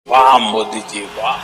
वाह मोदी जी वाह।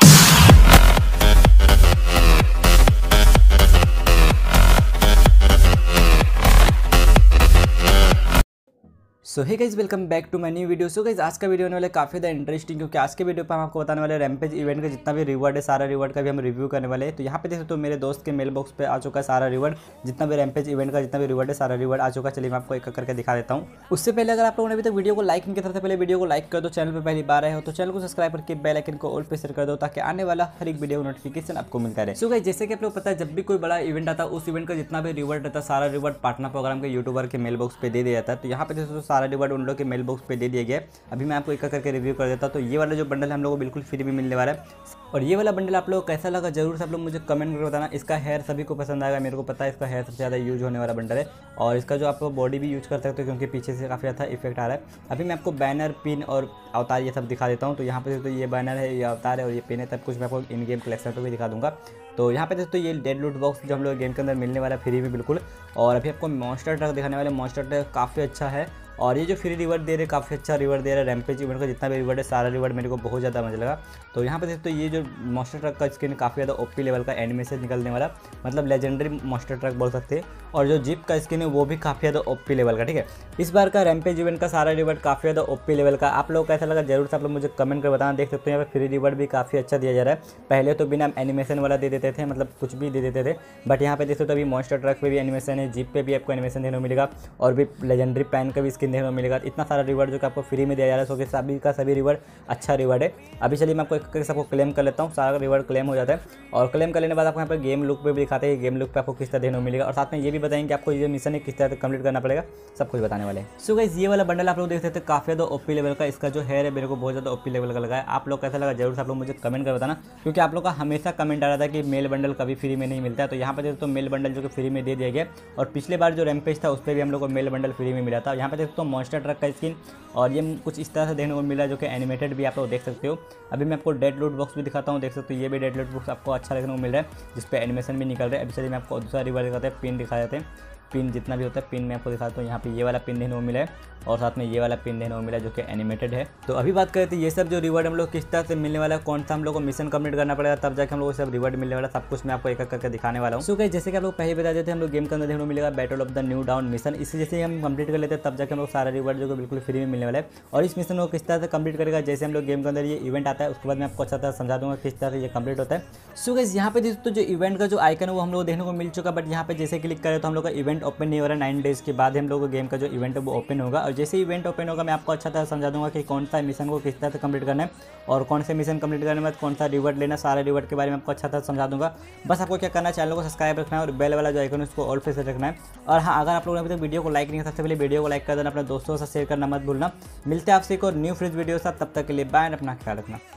So hey guys, welcome back to my new video. So guys, आज का वीडियो होने वाला काफ़ी ज़्यादा इंटरेस्टिंग, क्योंकि आज के वीडियो पे हम आपको बताने वाले रैम्पेज इवेंट का जितना भी रिवॉर्ड है, सारा रिवॉर्ड का भी हम रिव्यू करने वाले हैं। तो यहाँ पे देख सकते हो मेरे दोस्त के मेल बॉक्स पे आ चुका है सारा रिवॉर्ड, जितना भी रैम्पेज इवेंट का जितना भी रिवॉर्ड है, सारा रिवॉर्ड आ चुका है। चलिए मैं आपको एक करके दिखा देता हूँ। उससे पहले अगर आप लोगों ने अभी तक वीडियो को लाइक नहीं किया था, पहले वीडियो को लाइक कर दो। चैनल पर पहली बार आए हो तो चैनल को सब्सक्राइब करके बेल आइकन को ऑल पे शेयर कर दो, ताकि आने वाला हर एक वीडियो नोटिफिकेशन आपको मिलता रहे। सो गाइस, जैसे कि आप लोग पता है, जब भी कोई बड़ा इवेंट आता है, उस इवेंट का जितना भी रिवॉर्ड रहता है, सारा रिवॉर्ड पार्टनर प्रोग्राम के यूट्यूबर के मेल बॉक्स पे दे दिया जाता है। तो यहाँ पे दोस्तों सारा रिवॉर्ड उन लोग के मेल बॉक्स पे दे दिया गया। अभी मैं आपको एक करके रिव्यू कर देता हूँ। तो ये वाला जो बंडल है हम लोग को बिल्कुल फ्री में मिलने वाला है, और ये वाला बंडल आप लोग को कैसा लगा जरूर से आप लोग मुझे कमेंट करके बताना। इसका हेयर सभी को पसंद आएगा, मेरे को पता है इसका हेयर सबसे ज़्यादा यूज होने वाला बंडल है। और इसका जो आप बॉडी भी यूज कर सकते हो, क्योंकि पीछे से काफ़ी अच्छा इफेक्ट आ रहा है। अभी मैं आपको बैनर, पिन और अवतार ये सब दिखा देता हूँ। तो यहाँ पे तो ये बैनर है, ये अवतार है और ये पिन है, तब कुछ मैं आपको इन गेम कलेक्शन पर भी दिखा दूँगा। तो यहाँ पे दोस्तों ये डेड लूट बॉक्स जो हम लोग गेम के अंदर मिलने वाला है फ्री में बिल्कुल। और अभी आपको मॉन्स्टर ट्रक दिखाने वाले, मॉन्स्टर ट्रक काफ़ी अच्छा है। और ये जो फ्री रिवॉर्ड दे रहे हैं, काफ़ी अच्छा रिवॉर्ड दे रहा है। रैम्पेज इवेंट का जितना भी रिवॉर्ड है, सारा रिवॉर्ड मेरे को बहुत ज़्यादा मजा लगा। तो यहाँ पे देखते तो ये जो मॉन्स्टर ट्रक का स्किन काफ़ी ज़्यादा ओपी लेवल का एनिमेशन निकलने वाला, मतलब लेजेंडरी मॉन्स्टर ट्रक बोल सकते हैं। और जो जीप का स्किन है वो भी काफ़ी ज़्यादा ओपी लेवल का, ठीक है। इस बार का रैम्पेज इवेंट का सारा रिवॉर्ड काफ़ी ज़्यादा ओपी लेवल का। आप लोग कैसा लगा जरूर से आप लोग मुझे कमेंट कर बताना। देख सकते हो यहाँ पे फ्री रिवॉर्ड भी काफ़ी अच्छा दिया जा रहा है। पहले तो बिना एनिमेशन वाला दे देते थे, मतलब कुछ भी दे देते थे, बट यहाँ पे देखते हो तो अभी मॉन्स्टर ट्रक पे भी एनिमेशन है, जीप पे भी आपको एनिमेशन देखने को मिलेगा, और भी लेजेंडरी पैन का भी स्किन देखने को मिलेगा। इतना सारा रिवॉर्ड जो कि आपको फ्री में दिया जा रहा है। सो कि सभी का सभी रिवॉर्ड अच्छा रिवॉर्ड है। अभी चलिए मैं आपको एक करके सबको क्लेम कर लेता हूँ। सारा रिवॉर्ड क्लेम हो जाता है, और क्लेम कर लेने के बाद आपको यहाँ पर गेम लुक पे भी दिखाते हैं, गेम लुक पे आपको किस तरह देखने को मिलेगा, और साथ में ये भी बताएंगे आपको ये मिशन है किस तरह से कंप्लीट करना पड़ेगा, सब कुछ बताने वाले हैं। सो गाइस, ये वाला बंडल आप लोग देख सकते हैं काफ़ी ज़्यादा ओपी लेवल का। इसका जो हेयर है मेरे को बहुत ज़्यादा ओपी लेवल का लगा है। आप लोग कैसा लगा जरूर से आप लोग मुझे कमेंट कर बताना, क्योंकि आप लोग का हमेशा कमेंट आ रहा था कि मेल बंडल कभी फ्री में नहीं मिलता है। तो यहाँ पर देखो तो मेल बंडल जो कि फ्री में दे दिया गया, और पिछले बार जो रैम्पेज था उस पर भी हम लोग को मेल बंडल फ्री में मिला था। यहाँ पर देखो तो मॉन्स्टर ट्रक का स्किन, और ये कुछ इस तरह से देखने को मिला जो कि एनिमेटेड भी आप लोग देख सकते हो। अभी मैं आपको डेड लूट बॉक्स भी दिखाता हूँ। देख सकते हो ये भी डेड लूट बॉक्स आपको अच्छा देखने को मिल रहा है, जिस पे एनिमेशन भी निकल रहा है। अभी चलिए मैं आपको दूसरा रिवॉर्ड दिखाते हैं, पिन दिखा देते हैं। पिन जितना भी होता है पिन मैं आपको दिखाता हूँ। यहाँ पे ये वाला पिन देखने को मिला है, और साथ में ये वाला पिन देखने को मिला जो कि एनिमेटेड है। तो अभी बात करते हैं ये सब जो रिवॉर्ड हम लोग किस तरह से मिलने वाला है, कौन सा हम लोग को मिशन कंप्लीट करना पड़ेगा, तब जाकर हम लोग को सब रिवॉर्ड मिलने वाला, सब कुछ मैं आपको एक एक करके दिखाने वाला हूँ। सो गाइस, जैसे कि आप लोग पहले बता देते हैं, हम लोग गेम के अंदर देखने को मिलेगा battle of the new down mission. इसे जैसे हम कंप्लीट कर लेते हैं, तब जाकर हम लोग सारा रिवॉर्ड जो बिल्कुल फ्री में मिलने वाला है। और इस मिशन को किस तरह से कंप्लीट करेगा, जैसे हम लोग गेम के अंदर ये इवेंट आता है, उसके बाद मैं आपको अच्छा तरह समझा दूंगा किस तरह से ये कंप्लीट होता है। सो गाइस, यहाँ पे दोस्तों जो इवेंट का जो आइकन है वो हम लोग देखने को मिल चुका, बट यहाँ पे जैसे क्लिक करें तो हम लोग का इवेंट ओपन नहीं हो रहा है। 9 डेज के बाद हम लोग को गेम का जो इवेंट है वो ओपन होगा, और जैसे इवेंट ओपन होगा मैं आपको अच्छा तरह समझा दूंगा कि कौन सा मिशन को किस तरह से कंप्लीट करना है, और कौन से मिशन कंप्लीट करने के बाद कौन सा रिवॉर्ड लेना, सारे रिवॉर्ड के बारे में आपको अच्छा तरह समझा दूंगा। बस आपको क्या करना है, चैनल को सब्सक्राइब रखना है, और बेल वाला जो आइकन है उसको ऑल पे सेट रखना है। और हाँ, अगर आप लोगों ने अभी तक वीडियो को लाइक नहीं किया, सबसे पहले वीडियो को लाइक कर देना, अपने दोस्तों से शेयर करना मत भूलना। मिलते हैं आपसे एक और न्यू फ्रेश वीडियो साथ, तब तक के लिए बाय, अपना ख्याल रखना।